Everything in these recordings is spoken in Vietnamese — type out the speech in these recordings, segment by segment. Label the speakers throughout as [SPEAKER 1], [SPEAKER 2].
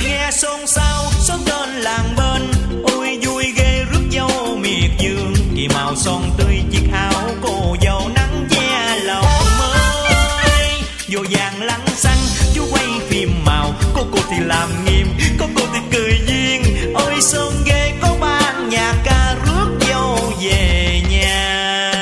[SPEAKER 1] Nghe xôn xao xóm trên làng bên, ôi vui ghê rước dâu miệt vườn. Kỳ màu son tươi chiếc áo cô dâu nắng che lòng mới. Vô vàng lăng xăng chú quay phim màu, cô thì làm nghiêm, cô thì cười duyên. Ôi son ghê có ban nhạc ca rước dâu về nhà.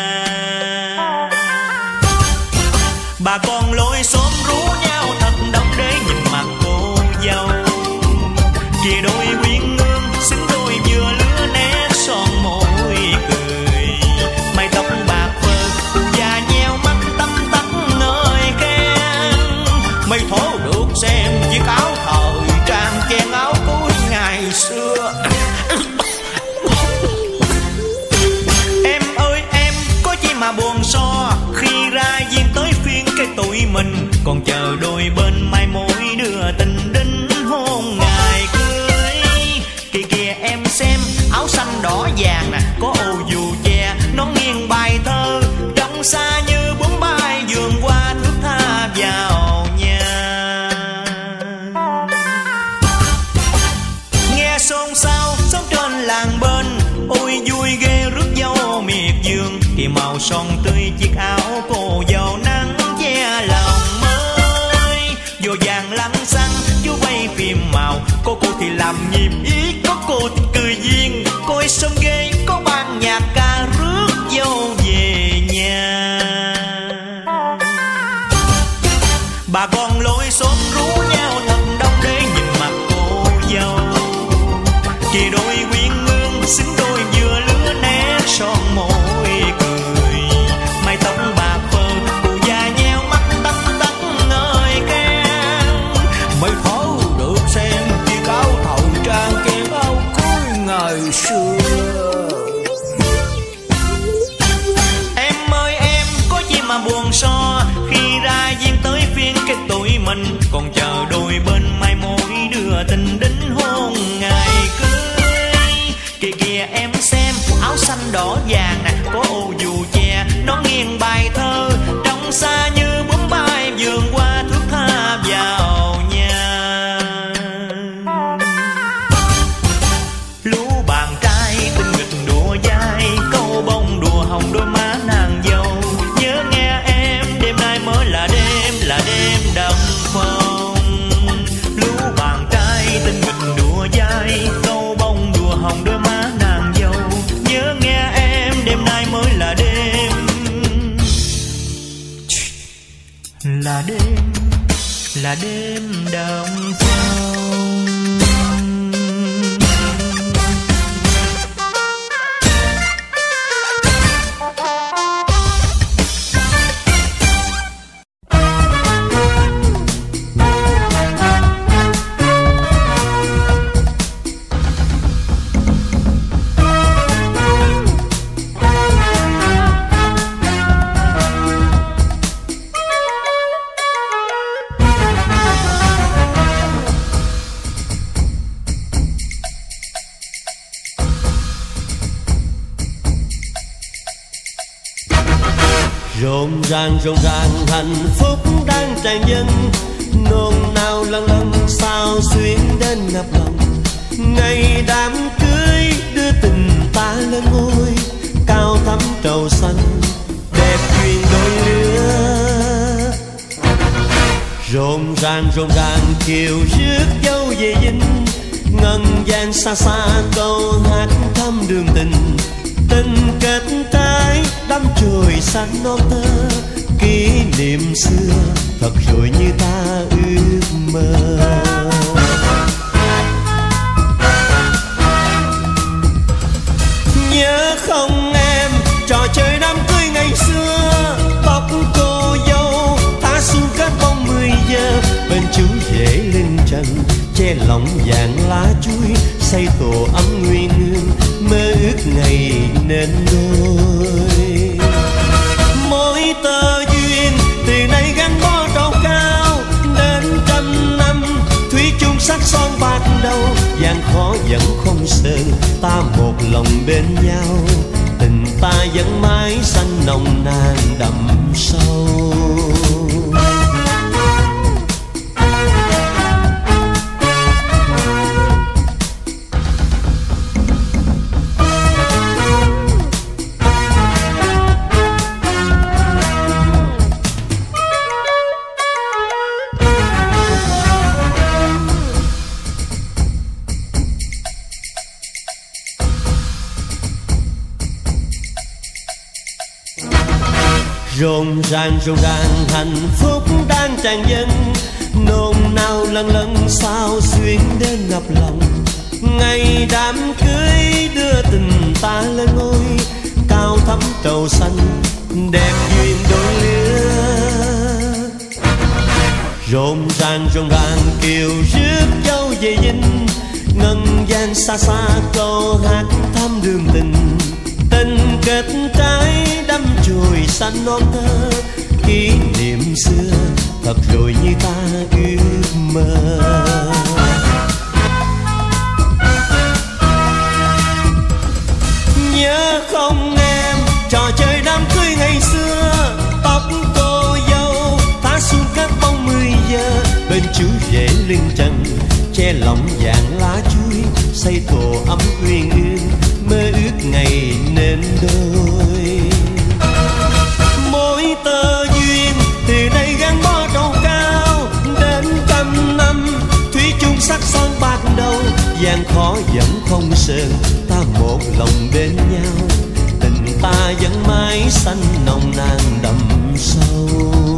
[SPEAKER 1] Bà con lối xóm rú nhau thật đông để nhìn mặt cô dâu. Kìa đôi quyến ngương xứng đôi vừa lứa nét son môi cười. Mái tóc bạc phơ cụ già nheo mắt tăm tắt nơi khen. Mày thố được xem chiếc áo thời trang chen áo cuối ngày xưa. Em ơi em có chi mà buồn so, khi ra duyên tới phiên cái tụi mình còn chờ đôi bên mai mối đưa tình đính hôn ngày cưới. Kìa kìa em xem áo xanh đỏ vàng nè, có ô dù che nó nghiêng bài thơ. Trong xa như bướm bay vườn qua thước tha vào nhà. Nghe xôn xao xóm trên làng bên, ôi vui ghê rước dâu miệt vườn. Kỳ màu son tươi chiếc áo cô dâu nắng che lòng mới. Vô vàng lăng xăng chú quay phim màu, cô thì làm nhịp ý, có cô thì cười duyên. Coi sông ghê có ban nhạc ca rước dâu về nhà. Bà con lối xóm rú nhau thật đông để nhìn mặt cô dâu. Kìa đôi quyến ngương xứng đôi vừa lứa nét son môi cười. Mái tóc bạc phơ cụ già nheo mắt tắt tắt nơi khen. Mới thấu được xem chiếc áo thời trang ken áo cuối ngày xưa. Em ơi em có chi mà buồn so, khi ra duyên tới phiên cái tụi mình còn chờ đôi bên mai mối đưa tình đính hôn ngày cưới. Kìa kìa em xem áo xanh đỏ vàng nè, có ô dù che nó nghiêng bài thơ. Trong xa như bướm bay vườn qua thước tha vào nhà. Lú bạn trai tình nghịch đùa dai, câu bông đùa hồng đôi má nàng dâu. Nhớ nghe em đêm nay mới là đêm đậm phong. Lú bạn trai tình nghịch đùa dai, câu bông đùa hồng đôi má nàng dâu. Nhớ nghe em đêm nay mới là đêm đậm phong.
[SPEAKER 2] Rộn ràng hạnh phúc đang tràn dâng, nôn nao lân lân sao xuyến đến ngập lòng. Ngày đám cưới đưa tình ta lên ngôi, cao thắm trầu xanh đẹp duyên đôi lứa. Rộn ràng chiều rước dâu về dinh, ngân vang xa xa câu hát thăm đường tình. Tình kết trái đắm chồi xanh non tơ, kỷ niệm xưa thật rồi như ta ước mơ. Nhớ không em trò chơi đám cưới ngày xưa, tóc cô dâu thả xuống kết bóng 10 giờ. Bên chú rể lên trần che lòng vàng lá chuối, xây tổ ấm nguyên hương mơ ước ngày nên đôi. Mỗi tơ duyên từ nay gắn bó trầu cao, đến trăm năm thủy chung sắc son bạc đầu. Gian khó vẫn không sợ, ta một lòng bên nhau, tình ta vẫn mãi xanh nồng nàn đậm sâu. Rộn ràng hạnh phúc đang tràn dâng, nôn nao lần lần sao xuyến đến ngập lòng. Ngày đám cưới đưa tình ta lên ngôi, cao thắm trầu xanh đẹp duyên đôi lứa. Rộn ràng kiều rước dâu về dinh, ngân vang xa xa câu hát thắm đường tình. Tình kết trái đắm chồi xanh non thơ, kỷ niệm xưa thật rồi như ta ước mơ. Nhớ không em trò chơi đám cưới ngày xưa, tóc cô dâu thả xuống các bóng 10 giờ. Bên chú rể lưng trần che lòng vàng lá chuối, xây tổ ấm uyên ương mơ ước ngày nên đôi. Mỗi tơ duyên từ đây gắn bó trầu cao, đến trăm năm thủy chung sắc son bạc đầu. Gian khó vẫn không sơn, ta một lòng bên nhau, tình ta vẫn mãi xanh nồng nàn đậm sâu.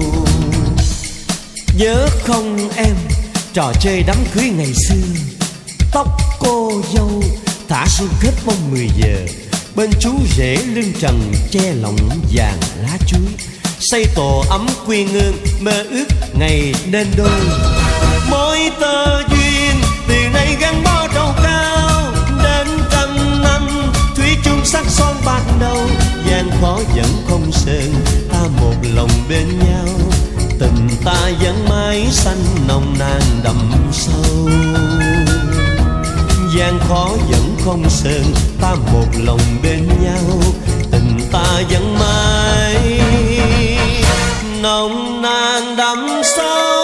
[SPEAKER 2] Nhớ không em trò chơi đám cưới ngày xưa, tóc cô dâu thả xuống hết bóng 10 giờ. Bên chú rể lưng trần che lòng vàng lá chuối, xây tổ ấm quy ngương mơ ước ngày nên đôi. Mỗi tơ duyên từ nay gắn bó trầu cao, đến trăm năm thủy chung sắc son bạc đầu. Gian khó vẫn không sơn, ta một lòng bên nhau, tình ta vẫn mãi xanh nồng nàn đậm sâu. Gian khó vẫn không sơn, ta một lòng bên nhau, tình ta vẫn mãi nồng nàn đậm sâu.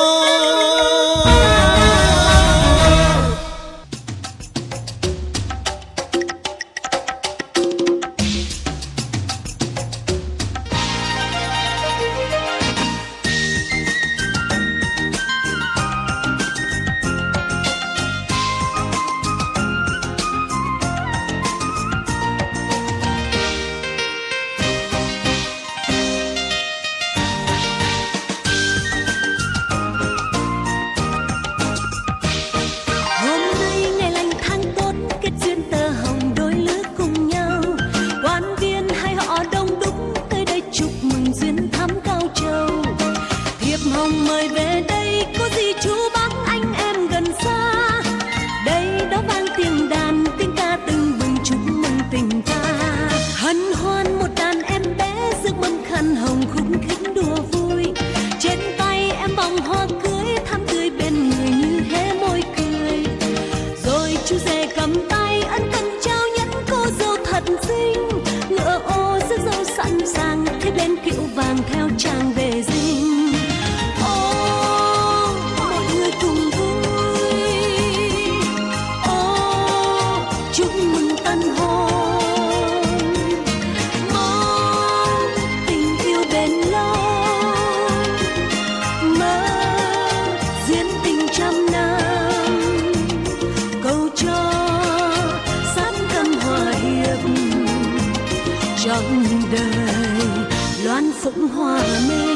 [SPEAKER 3] Trong đời loan phụng hòa mê